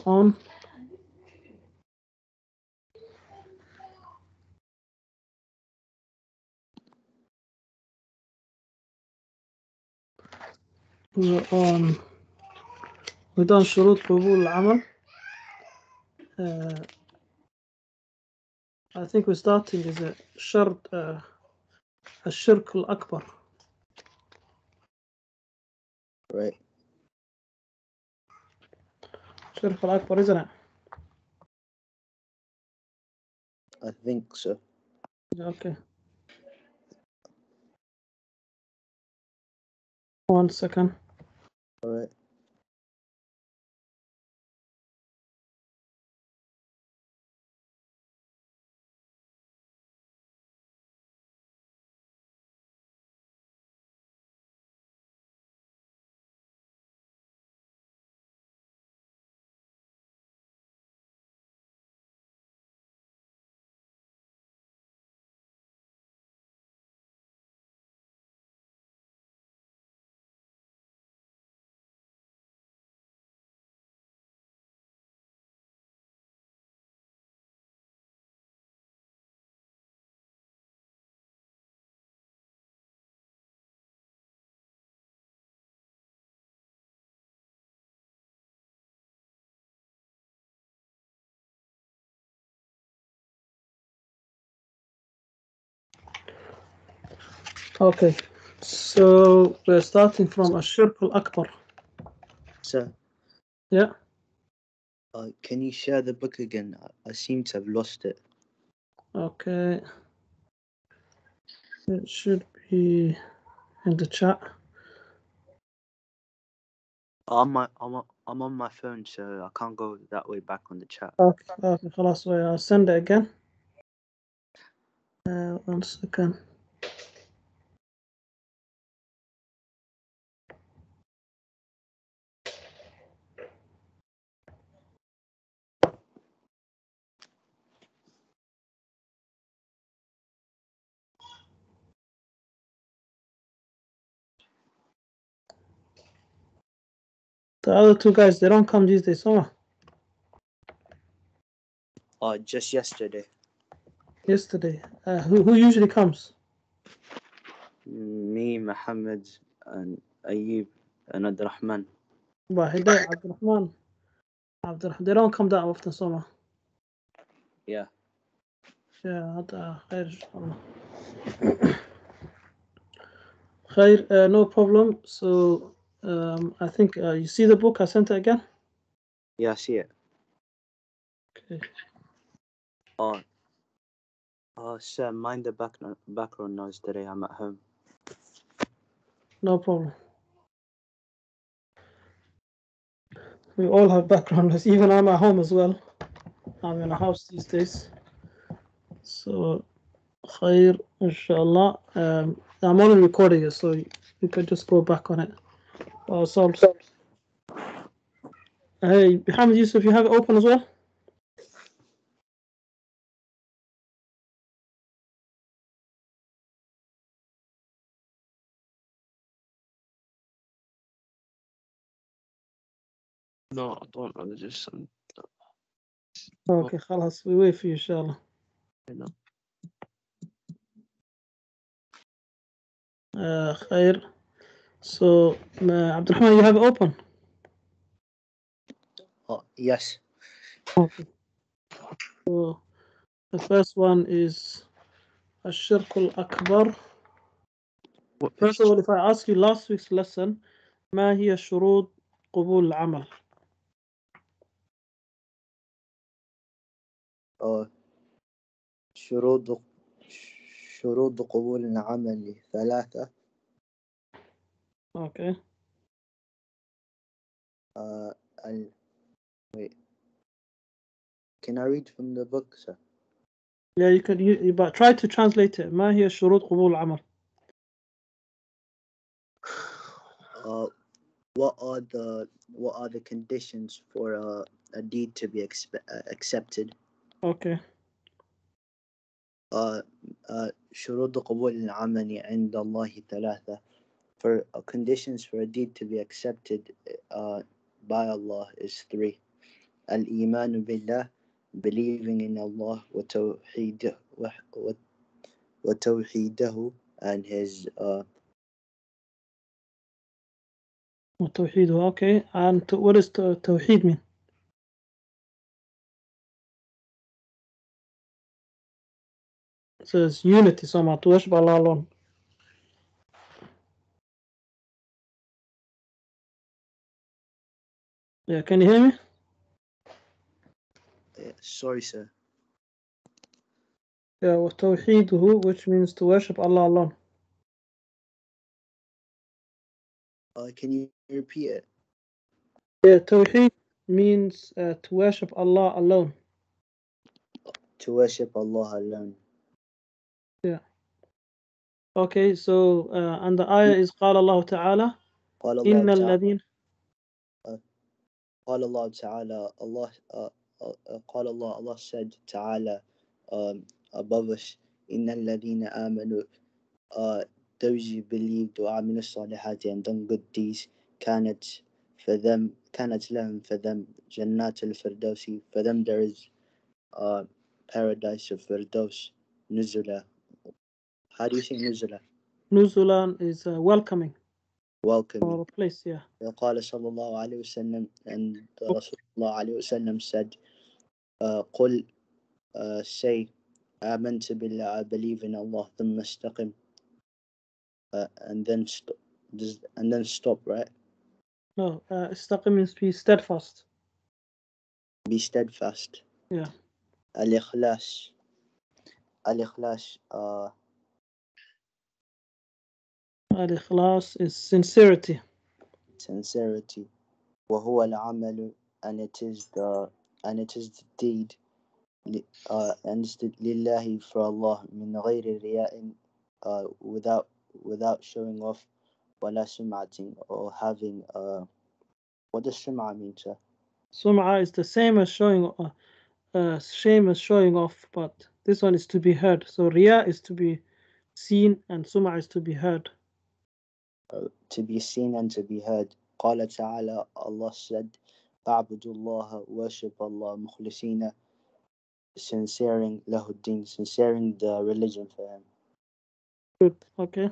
on. We're on. We've done شروط قبول العمل. I think we're starting is a شرط الشرك الأكبر. Right. الشرك الأكبر, isn't it? I think so. Okay. 1 second. All right. Okay. So we're starting from الشرك الأكبر. So, Yeah. can you share the book again? I seem to have lost it. Okay. It should be in the chat. I'm on my phone, so I can't go that way back on the chat. Okay. خلاص. I'll send it again. 1 second. The other two guys, they don't come these days, huh? Just yesterday. Yesterday. Who usually comes? Me, Muhammad, and Ayub, and Abdurrahman. Hidayat, Abdurrahman. They don't come that often, Soma. Yeah. Yeah, هذا خير إن شاء الله. خير, no problem. So I think you see the book I sent it again? Yeah, I see it. Okay. Sir, mind the background noise today. I'm at home. No problem. We all have background noise. Even I'm at home as well. I'm in a house these days. So, خير inshallah. I'm only recording it, so you can just go back on it. Ourselves. Hey, Muhammad Yusuf, you have it open as well? No, I don't. I just Okay, خلاص. We wait for you, inshallah. خير. So, Abdurrahman, you have it open? Yes. Okay. So, the first one is الشرك الأكبر. First of all, if I ask you last week's lesson, ما هي شروط قبول العمل? شروط قبول العمل 3. Okay. Wait. Can I read from the book, sir? Yeah, you can. But try to translate it. ما هي شروط قبول العمل? What are the conditions for a deed to be accepted? Okay. شروط قبول العمل عند الله 3. For conditions for a deed to be accepted by Allah is 3. al-iman billah, believing in Allah, wa tawheedahu, and his وتوحيد. Okay, and what does توحيد mean? It says unity somehow, to worship Allah alone. Yeah, can you hear me? sorry sir. Yeah, وتوحيده, which means to worship Allah alone. Can you repeat it? Yeah, Tawheed means to worship Allah alone. To worship Allah alone. Yeah. Okay, so and the ayah is قال الله تعالى إن الذين قال الله تعالى, قال Allah said ta'ala, above us, إن الذين آمنوا, those who believed وعملوا الصالحات and done good deeds, كانت لهم for them جنات الفردوس, for them there is paradise of Firdaus, نزلا. How do you say نزلا? Nuzulan is welcoming. Welcoming. Or place, yeah. قال صلى الله عليه وسلم, and Rasul sallallahu alayhi wasallam said, قل, say, آمنت بالله, I believe in Allah, ثم استقم, and then stop, right? No, istaqim means be steadfast. Be steadfast. Yeah. Al-Ikhlas. Al-Ikhlas is sincerity. Sincerity. وهو العمل, and it is the deed, and it's لله, for Allah, من غير رياء, without showing off, ولا سمعة, or having what does sum'a mean, sir? Sum'a is the same as showing off, but this one is to be heard. So riya is to be seen and sum'a is to be heard. To be seen and to be heard. قال تعالى, Allah said, فَاعْبُدُوا اللَّهَ, worship Allah, مُخْلِصِينَ, sincering له الدين, sincering the religion for him. Good, okay.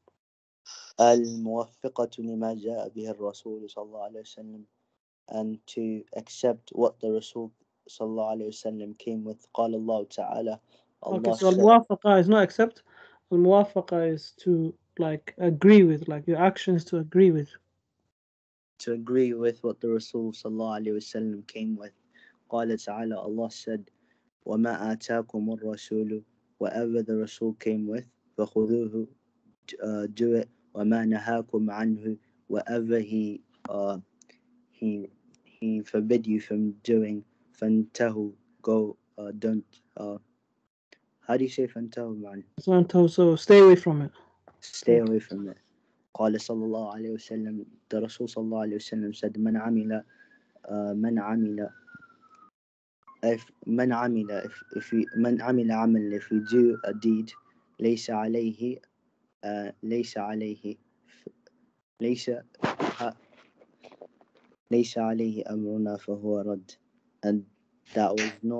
الموفقة لما جاء به الرسول صلى الله عليه وسلم, and to accept what the Rasul صلى الله عليه وسلم came with. قال الله تعالى, Okay, so al-muwafaqa is not accept. Al-muwafaqa is to like agree with, like your actions to agree with. To agree with what the Rasul صلى الله عليه وسلم came with. قال تعالى, Allah said, وما آتاكم الرسول, whatever the Rasul came with, فخذوه, do it, وما نهاكم عنه, whatever he forbid you from doing, فانتهوا, go, don't, how do you say فانتهوا, man? So stay away from it. Stay away from it. قال صلى الله عليه وسلم, the Rasul صلى الله عليه وسلم said, من عمل عمل, if we do a deed, ليس عليه أمرنا فهو رد, and that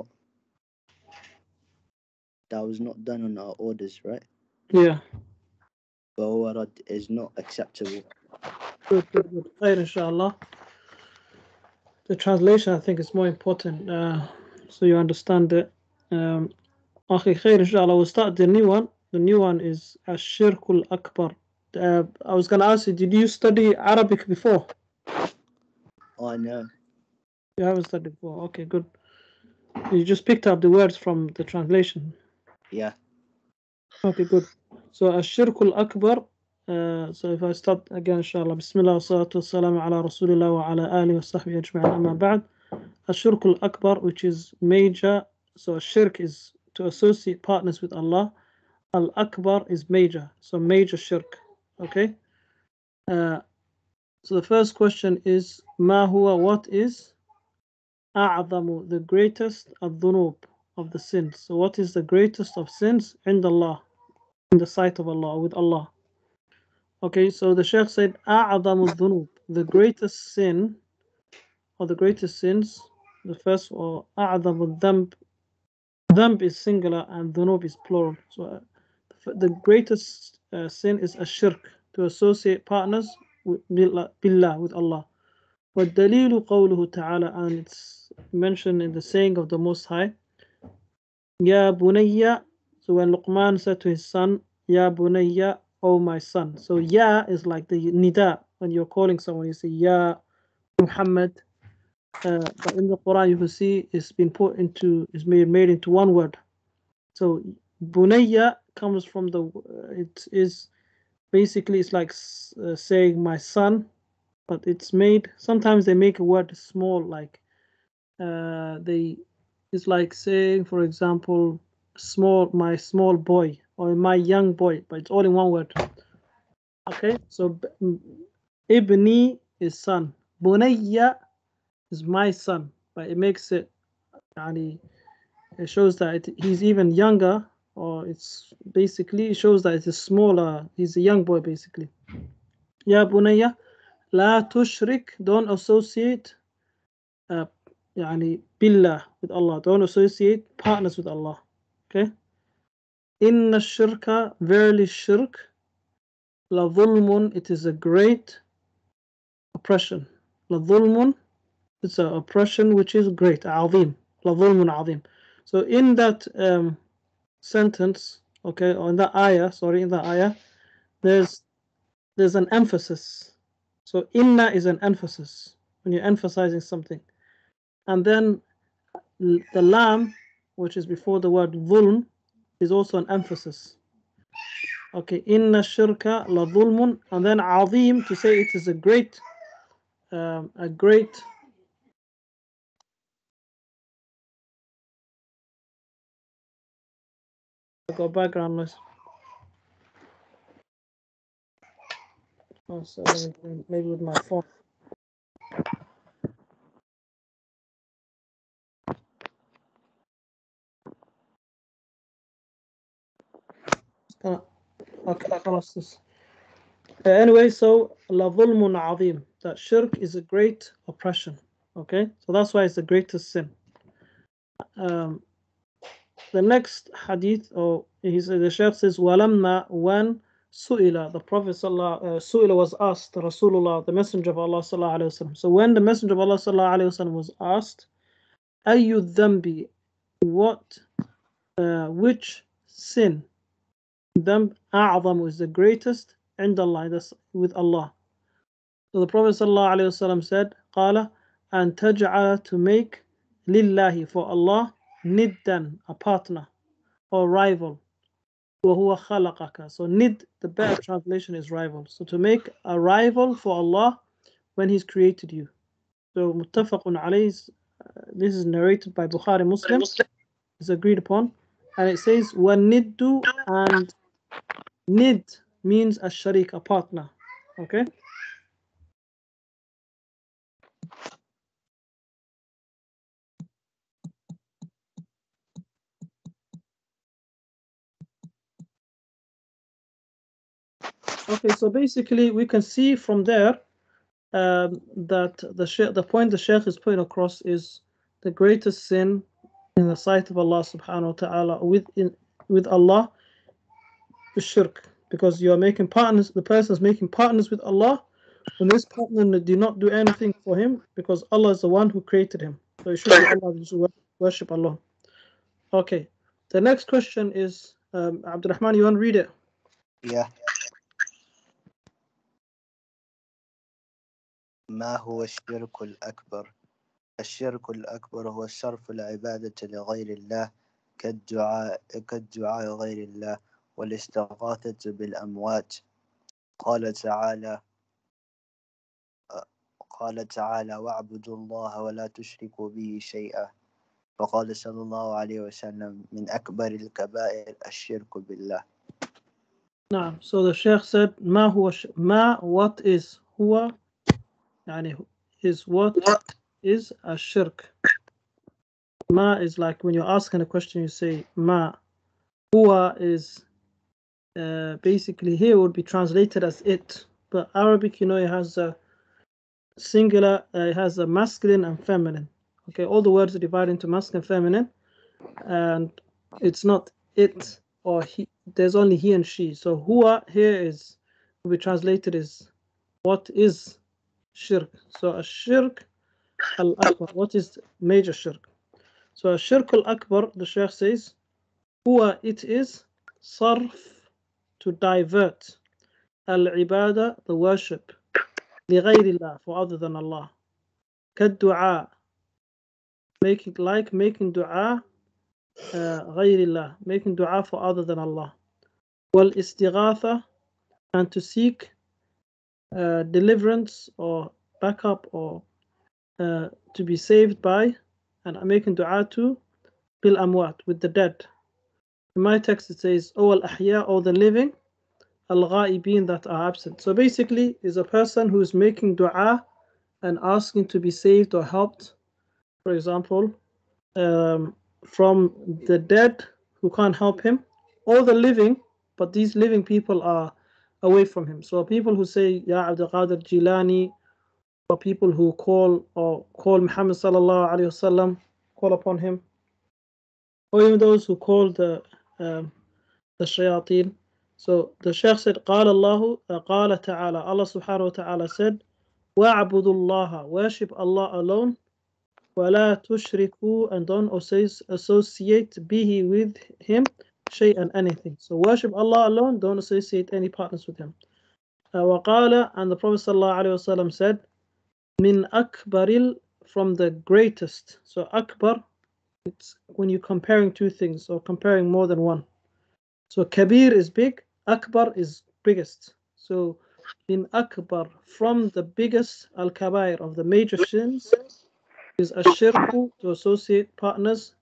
was not done on our orders, right? Yeah. فهو رد is not acceptable. Good. Right, inshallah. The translation, I think, is more important, so you understand it. Akhi khair, inshallah, we'll start the new one. The new one is Ash-Shirkul Akbar. I was going to ask you, did you study Arabic before? Oh, no. You haven't studied before. Okay, good. You just picked up the words from the translation. Yeah. Okay, good. So Ash-Shirkul Akbar. So if I start again, inshallah. Bismillah wa salatu wa salam ala Rasulillah wa ala alihi wa sahbihi ajma'in, amma ba'd. Ash-Shirkul Akbar, which is major. So shirk is to associate partners with Allah. Al-Akbar is major. So major shirk. Okay. So the first question is, Ma huwa, what is A'zamu, the greatest al-dhunub, of the sins? So what is the greatest of sins in Allah, in the sight of Allah, with Allah? Okay, so the Shaykh said, A'zamu al-dhunub, the greatest sin, or the greatest sins, The first or أعظم الذنب. Dhanb is singular and dhunub is plural. So the greatest sin is ashirk, to associate partners with billah, with Allah. وَالدَّلِيلُ قَوْلُهُ تَعَالَى, and it's mentioned in the saying of the Most High, Ya bunayya. So when Luqman said to his son, Ya bunayya, oh my son. So Ya is like the nida. When you're calling someone, you say Ya Muhammad. But in the Quran, you can see it's been put into, it's made into one word. So bunayya comes from the, it is basically, it's like saying my son, but it's made, sometimes they make a word small, like it's like saying, for example, my small boy or my young boy, but it's all in one word. Okay, so ibni is son, bunayya is my son, but it makes it, it shows that he's even younger, or it's basically, it shows that it's a smaller, he's a young boy basically. Ya bunayya la tushrik, don't associate billah, with Allah, don't associate partners with Allah. Okay, inna shirka, verily shirk, la dhulmun, it is a great oppression. La dhulmun, it's an oppression which is great, azim, la dhulmun azim. So in that sentence, okay, or in that ayah, there's an emphasis. So inna is an emphasis when you're emphasizing something, and then the lam, which is before the word dhulm, is also an emphasis. Okay, inna shirka la dhulmun, and then azim, to say it is a great I got background noise. Oh, so maybe with my phone. Okay, خلاص. Anyway, so la dhulmun azim, that shirk is a great oppression. Okay, so that's why it's the greatest sin. The next hadith, or the Shaykh says, walamma, when su'ila, the Prophet su'ila was asked, Rasulullah, the Messenger of Allah sallallahu alayhi wasallam. So when the Messenger of Allah sallallahu alayhi wasallam was asked, ayyu dhanbi, which sin, dhanb a'zam, is the greatest, عند Allah, that's with Allah. So the Prophet sallallahu alayhi wasallam said, qala, an taj'ala, to make, lillahi, for Allah, niddan, a partner or rival, وَهُوَ خَلَقَكَ. So nid, the better translation is rival. So to make a rival for Allah when He's created you. So muttafaqun alayh, this is narrated by Bukhari Muslim, is agreed upon, and it says وَالنِّدُّ, and nid means a sharik, a partner. Okay. Okay, so basically we can see from there that the point the Shaykh is putting across is the greatest sin in the sight of Allah subhanahu wa ta'ala with Allah is shirk, because you are making partners, the person is making partners with Allah when this partner do not do anything for him, because Allah is the one who created him. So it should be Allah, you should worship Allah. Okay, the next question is Abdurrahman, you want to read it? Yeah. ما هو الشرك الأكبر؟ الشرك الأكبر هو صرف العبادة لغير الله كالدعاء غير الله والاستغاثة بالأموات. قال تعالى واعبدوا الله ولا تشركوا به شيئا. وقال صلى الله عليه وسلم من أكبر الكبائر الشرك بالله. نعم. So the Sheikh said what is huwa, is what is a shirk. Ma is like when you're asking a question, you say ma. Huwa is basically here would be translated as it, but Arabic, it has a singular, it has a masculine and feminine. Okay, all the words are divided into masculine and feminine, and it's not it or he. There's only he and she. So huwa here will be translated as what is shirk. So a shirk al-akbar. What is major shirk? So a shirk al-akbar, the Shaykh says, huwa, it is sarf, to divert, al-ibadah, the worship, لغير for other than Allah. كالدعاء, making dua, غير الله, making dua for other than Allah. والاستغاثة, and to seek deliverance or backup or to be saved by, and making dua to, bil amwat, with the dead. In my text it says, O al-ahya, or the living, al-ghaibin, that are absent. So basically is a person who is making dua and asking to be saved or helped, for example, from the dead who can't help him, or the living, but these living people are away from him. So people who say Ya Abdul Qadir Jilani, or people who call Muhammad sallallahu alaihi wasallam, call upon him, or even those who call the shayateen. So the Shaykh said, قال ta'ala, Allah subhanahu wa ta'ala said, وَاعْبُدُوا اللَّهَ, worship Allah alone, وَلَا تُشْرِكُوا, and don't associate bihi, with him, shay'an, anything. So worship Allah alone, don't associate any partners with him. وَقَالَ, and the Prophet sallallahu alaihi wasallam said, min akbaril, from the greatest. So akbar, it's when you're comparing two things or comparing more than one. So kabir is big, akbar is biggest. So min akbar, from the biggest, al-kabair, of the major sins, is ashirku, to associate partners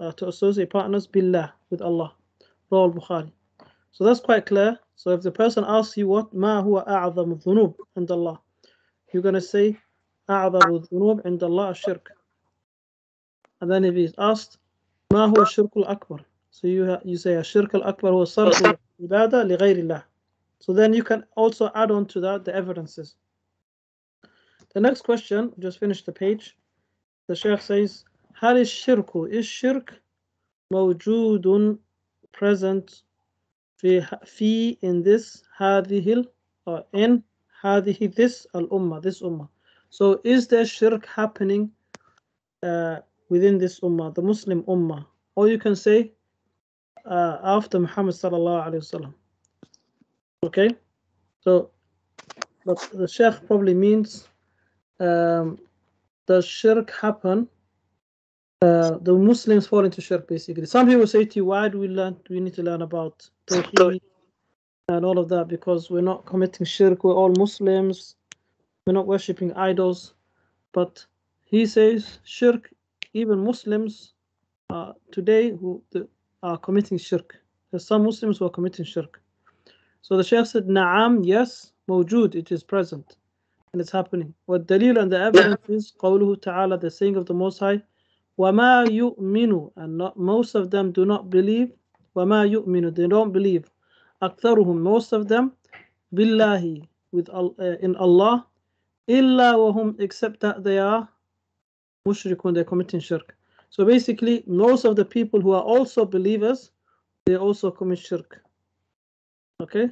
billah, with Allah. Rawal Bukhari. So that's quite clear. So if the person asks you what ma huwa a'zamu dhunub inda Allah, you're going to say a'zamu dhunub inda Allah ashirk. And then if he's asked ma huwa shirkul akbar, so you say ashirk al-akbar huwa sarfu ibadah li ghayrillah. So then you can also add on to that the evidences. The next question, just finish the page. The Shaykh says, هل الشرك, is shirk موجود, present, في in this, هذه, or in هذه, this, al-ummah, this ummah. So is there shirk happening within this ummah, the Muslim ummah? Or you can say after Muhammad sallallahu alaihi wasallam. Okay, so but the Shaykh probably means does shirk happen? The Muslims fall into shirk, basically. Some people say to you, why do we need to learn about Tawheed and all of that? Because we're not committing shirk, we're all Muslims, we're not worshipping idols. But he says shirk, even Muslims today who are committing shirk. There's some Muslims who are committing shirk. So the Shaykh said, Na'am, yes, mawjood, it is present and it's happening. What dalil, and the evidence is qawluhu ta'ala, the saying of the Most High, وَمَا يُؤْمِنُ, and not, most of them do not believe. وَمَا يُؤْمِنُ, they don't believe. أَكْثَرُهُم, most of them, billahi, in Allah, إِلَّا وَهُمْ, except that they are mushrikun, they're committing shirk. So basically, most of the people who are also believers, they also commit shirk. Okay?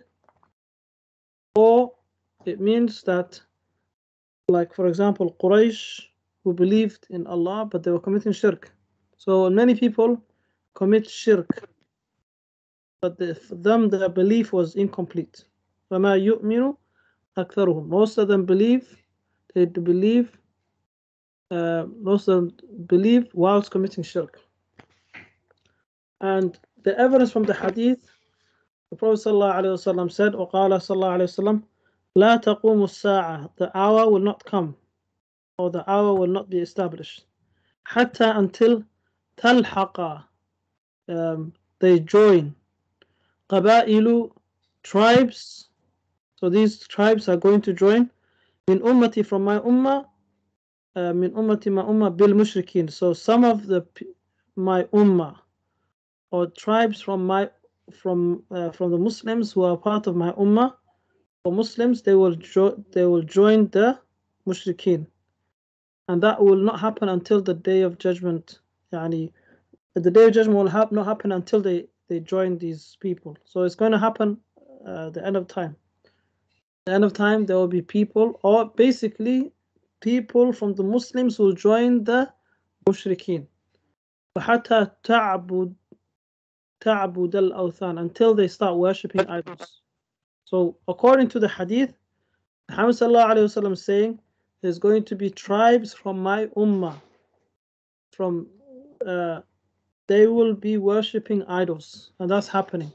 Or it means that, like for example, Quraysh, who believed in Allah, but they were committing shirk. So many people commit shirk, but for them their belief was incomplete. وَمَا يُؤْمِنُ أَكْثَرُهُم, most of them believe, most of them believe whilst committing shirk. And the evidence from the hadith, the Prophet ﷺ said, وَقَالَ صلى الله عليه وسلم, لَا تَقُومُ السَّاعَةِ, the hour will not come, or the hour will not be established, حتى, until, تلحق, they join, قبائل, tribes, so these tribes are going to join, min ummati, from my ummah, min ummati, my ummah, bil mushrikin, so some of my ummah, or tribes from the Muslims who are part of my ummah, or Muslims, they will join the mushrikeen. and that will not happen until the day of judgment. Yani, the day of judgment will not happen until they join these people. So it's going to happen the end of time. The end of time, there will be people, or basically people from the Muslims will join the mushrikeen. وَحَتَّى تَعْبُدَ الْأَوْثَانِ, until they start worshipping idols. So according to the hadith, Muhammad sallallahu alayhi wasallam saying, there's going to be tribes from my ummah, from they will be worshipping idols, and that's happening.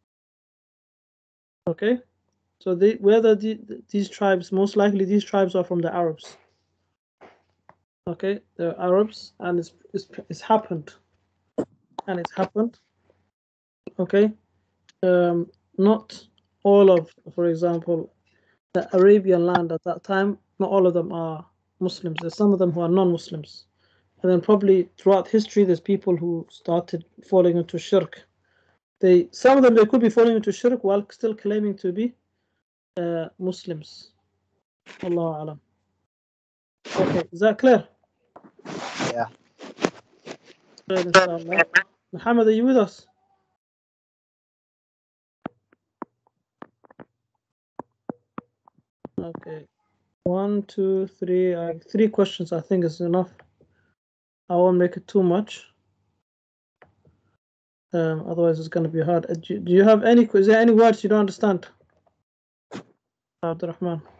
Okay, so whether these tribes, most likely these tribes are from the Arabs. Okay, they're Arabs, and it's happened, and it's happened. Okay, not all of, for example, the Arabian land at that time, not all of them are Muslims. There's some of them who are non-Muslims. And then probably throughout history, there's people who started falling into shirk. Some of them, they could be falling into shirk while still claiming to be Muslims. Allahu Alam. Okay, is that clear? Yeah. Clear, inshallah. Muhammad, are you with us? Okay. 1, 2, 3. 3 questions, I think, is enough. I won't make it too much. Otherwise, it's going to be hard. Do you have any? Is there any words you don't understand? Abdurrahman.